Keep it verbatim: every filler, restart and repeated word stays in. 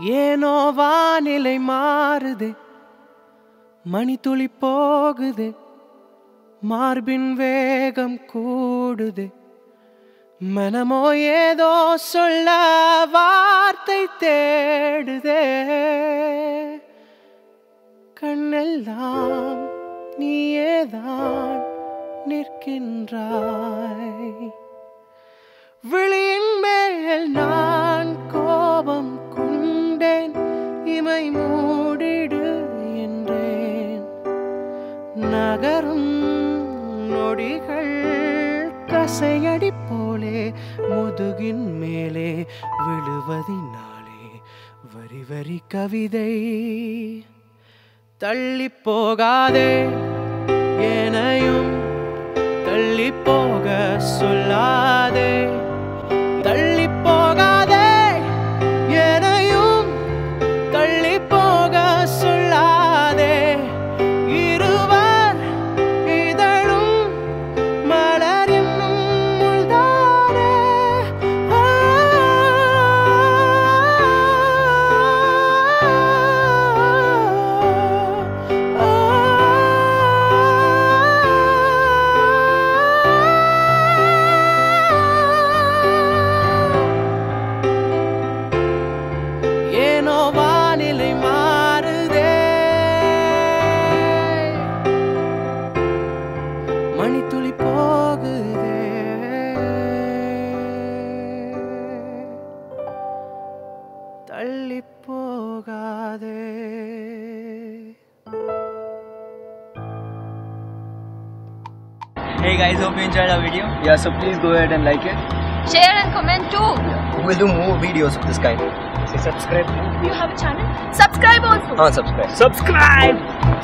ஏனோ வானிலை மாறுதே, மணித்துளி போகுதே, மார்பின் வேகம் கூடுதே, மனமோ ஏதோ சொல்ல வார்த்தை தேடுதே. கண்ணெல்லாம் நீயேதான் நிற்கின்றாய், விழியின் மேல் நான் கோபம் கொண்டேன், இமை மூடிடு என்றேன். நகரும் நொடிகள் கசையடி போலே முதுகின் மேலே விழுவதினாலே வரி வரி கவிதை. தள்ளி போகாதே ஏனையும் தள்ளி போக சொல்லாதே, தள்ளி போகாதே ஏனையும் தள்ளி போக சொல்லாதே. இருவர் இதழும் மலர் என்னும் முள்தானே. ஏனோ வானிலை மாறுதே, மணித்துளி போகுதே, தள்ளி போகாதே. Hey guys, hope you enjoyed our video. Yeah, so please go ahead and like it. Share and comment too. We'll do more videos of this kind. So subscribe. You have a channel? Subscribe also. Ah, subscribe. Subscribe!